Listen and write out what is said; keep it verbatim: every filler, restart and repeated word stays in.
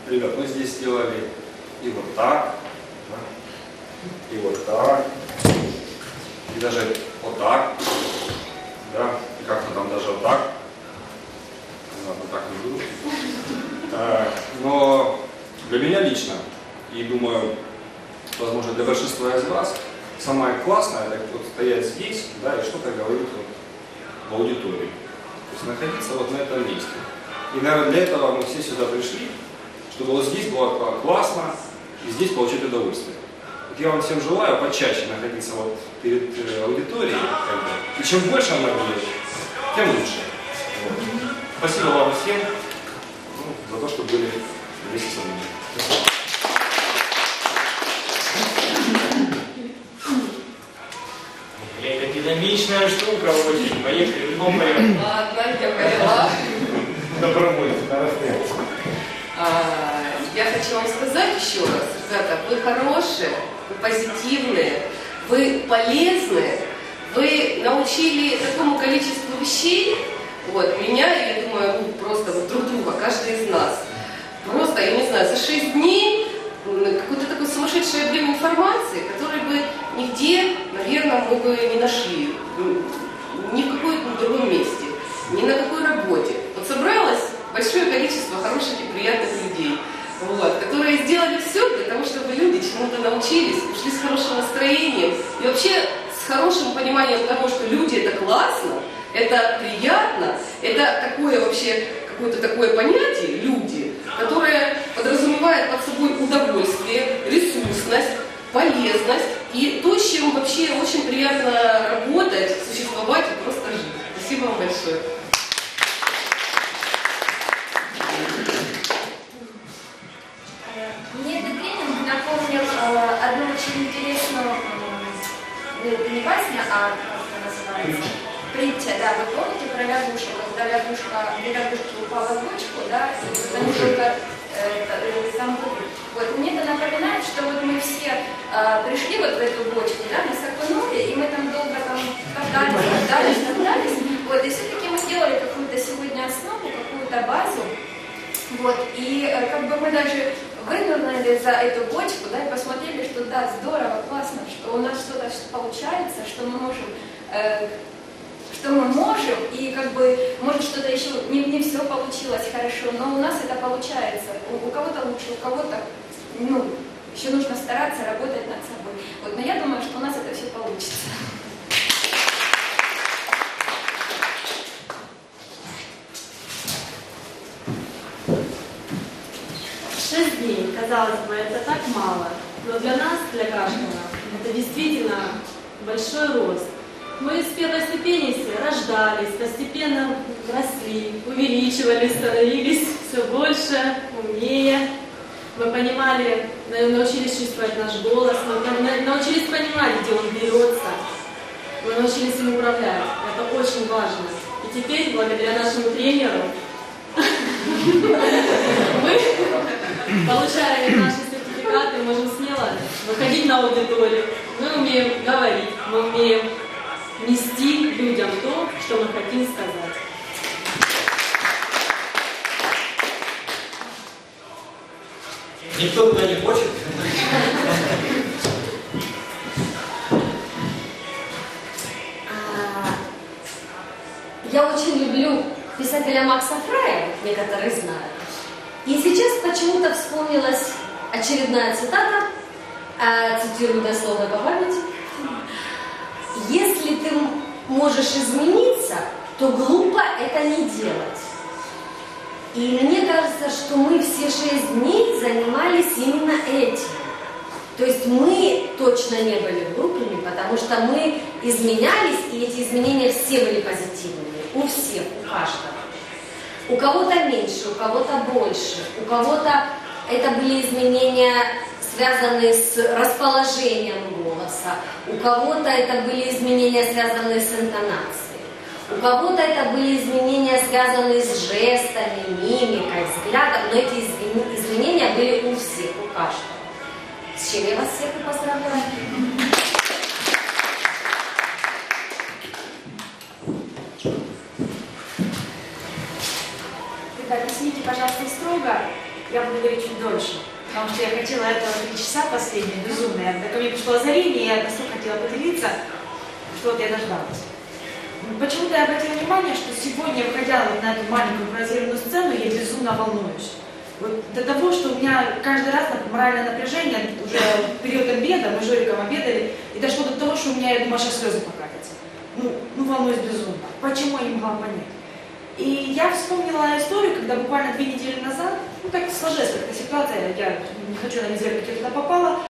ребят, мы здесь сделали и вот так, да, и вот так, и даже вот так, да, и как-то там даже вот так. Ладно, так не буду. Но для меня лично, и думаю, возможно, для большинства из вас, самое классное это вот стоять здесь, да, и что-то говорить вот в аудитории. То есть находиться вот на этом месте. И, наверное, для этого мы все сюда пришли, чтобы вот здесь было классно и здесь получить удовольствие. Вот я вам всем желаю почаще находиться вот перед аудиторией, как бы. И чем больше она будет, тем лучше. Вот. Спасибо вам всем, ну, за то, что были вместе со мной. Это динамичная штука очень. Поехали в любом порядке. Ладно, я поняла. Добровольно. Я хочу вам сказать еще раз, ребята, вы хорошие, вы позитивные, вы полезные, вы научили такому количеству вещей, вот, меня, я думаю, ну, просто вот друг друга, каждый из нас. Просто, я не знаю, за шесть дней какое-то такое сумасшедшее объем информации, который бы нигде, наверное, мы бы не нашли, ни в каком другом месте, ни на какой работе. Вот собралось большое количество хороших и приятных людей, вот, которые сделали все для того, чтобы люди чему-то научились, ушли с хорошим настроением и вообще с хорошим пониманием того, что люди это классно, это приятно, это такое вообще, какое-то такое понятие, люди, которое подразумевает под собой удовольствие, ресурсность, полезность и то, с чем вообще очень приятно работать, существовать и просто жить. Спасибо вам большое. Мне этот тренинг напомнил э, одну очень интересную, э, это не басня, а как это называется? Притча, да, вы помните про лягушку, когда лягушка, две лягушки упала в бочку, да, и потому что э, э, там вот, мне это напоминает, что вот мы все э, пришли вот в эту бочку, да, нас окунули, и мы там долго там катались, катались, катались, вот, и все-таки мы сделали какую-то сегодня основу, какую-то базу, вот, и э, как бы мы даже вынырнули за эту бочку, да, и посмотрели, что да, здорово, классно, что у нас что-то получается, что мы можем э, что мы можем, и как бы, может, что-то еще не, не все получилось хорошо, но у нас это получается. У, у кого-то лучше, у кого-то, ну, еще нужно стараться, работать над собой. Вот, но я думаю, что у нас это все получится. Шесть дней, казалось бы, это так мало, но для нас, для каждого, это действительно большой рост. Мы с первой ступени рождались, постепенно росли, увеличивались, становились все больше, умнее. Мы понимали, научились чувствовать наш голос, мы научились понимать, где он берется. Мы научились им управлять. Это очень важно. И теперь, благодаря нашему тренеру, мы, получая наши сертификаты, можем смело выходить на аудиторию. Мы умеем говорить, мы умеем нести людям то, что мы хотим сказать. Никто туда не хочет. Я очень люблю писателя Макса Фрая, некоторые знают. И сейчас почему-то вспомнилась очередная цитата, цитирую дословно по памяти. Если ты можешь измениться, то глупо это не делать. И мне кажется, что мы все шесть дней занимались именно этим. То есть мы точно не были глупыми, потому что мы изменялись, и эти изменения все были позитивными. У всех, у каждого. У кого-то меньше, у кого-то больше, у кого-то это были изменения, связанные с расположением голоса, у кого-то это были изменения, связанные с интонацией, у кого-то это были изменения, связанные с жестами, мимикой, взглядом, но эти изменения были у всех, у каждого. С чем я вас всех и поздравляю. Ребята, снимите, пожалуйста, строго. я буду говорить чуть дольше, потому что я хотела этого три часа последние, безумные. Так ко мне пришло озарение, я настолько хотела поделиться, что вот я дождалась. Почему-то я обратила внимание, что сегодня, выходя вот на эту маленькую импровизированную сцену, я безумно волнуюсь. Вот до того, что у меня каждый раз моральное напряжение, уже в период обеда, мы с Жориком обедали, и дошло до того, что у меня, я думаю, сейчас слезы покатятся. Ну, ну волнуюсь безумно. Почему, я не могла понять. И я вспомнила историю, когда буквально две недели назад, ну так сложилась как-то ситуация, я не хочу анализировать, как я туда попала,